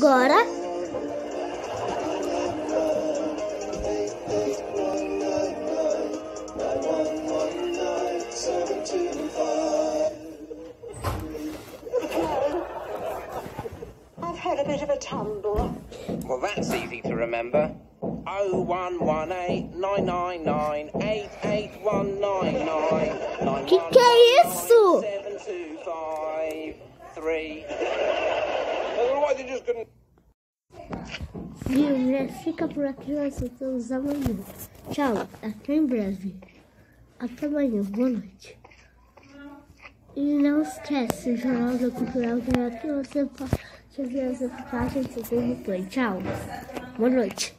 agora. I've had a bit of a tumble. Well, that's easy to remember. 0118999881999. Que é isso? 7253. Viu, fica por aqui, nós voltamos amanhã. Tchau, até em breve. Até amanhã, boa noite. E não esquece, o Jornal da Cultural que aqui você pode ver as reportagens do Google Play. Tchau, boa noite.